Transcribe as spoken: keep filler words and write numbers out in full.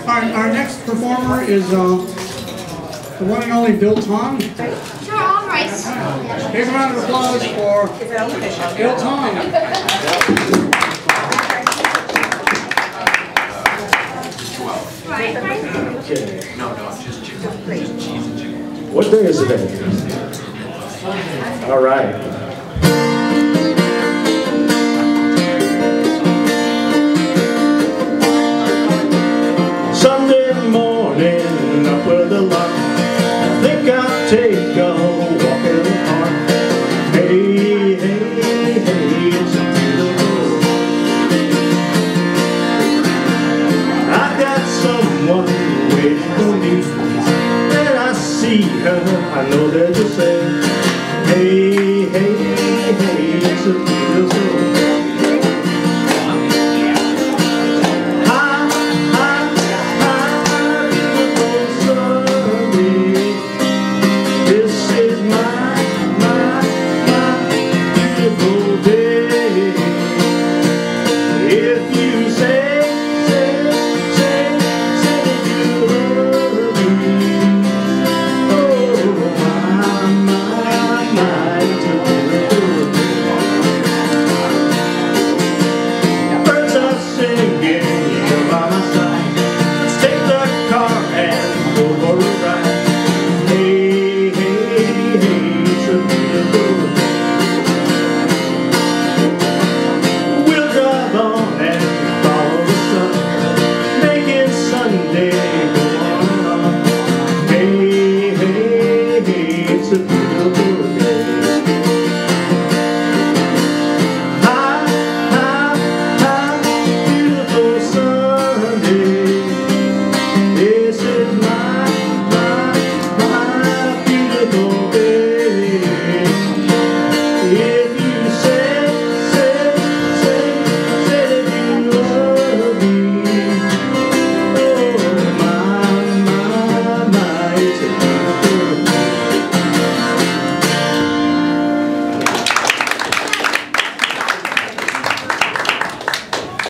Our, our next performer is uh, the one and only Bill Tom. Sure, all right. Big round of applause for Bill Tom. Okay. What day is it today? All right. Sunday morning, up with the lark. I think I'll take a walk in the park. Hey, hey, hey, it's a beautiful. I got someone waiting for me. When I see her, I know that you'll say, hey, hey, hey, it's a